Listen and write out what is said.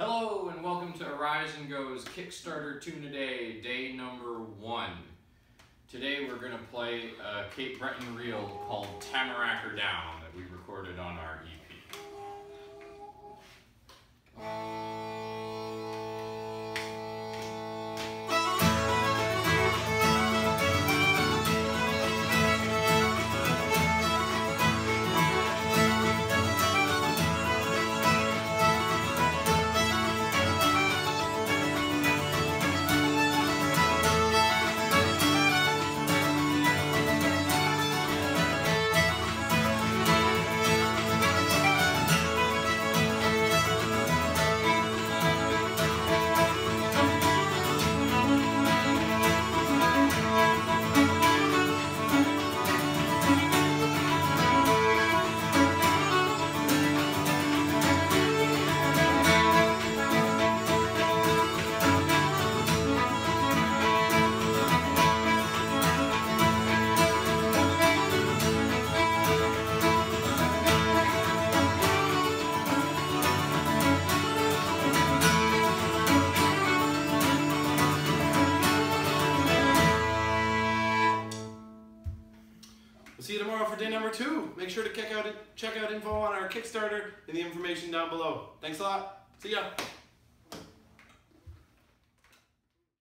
Hello and welcome to Arise and Go's Kickstarter Tune a Day, day number 1. Today we're going to play a Cape Breton reel called Tamarack or Down that we recorded on our EP. See you tomorrow for day number 2. Make sure to check out info on our Kickstarter in the information down below. Thanks a lot. See ya.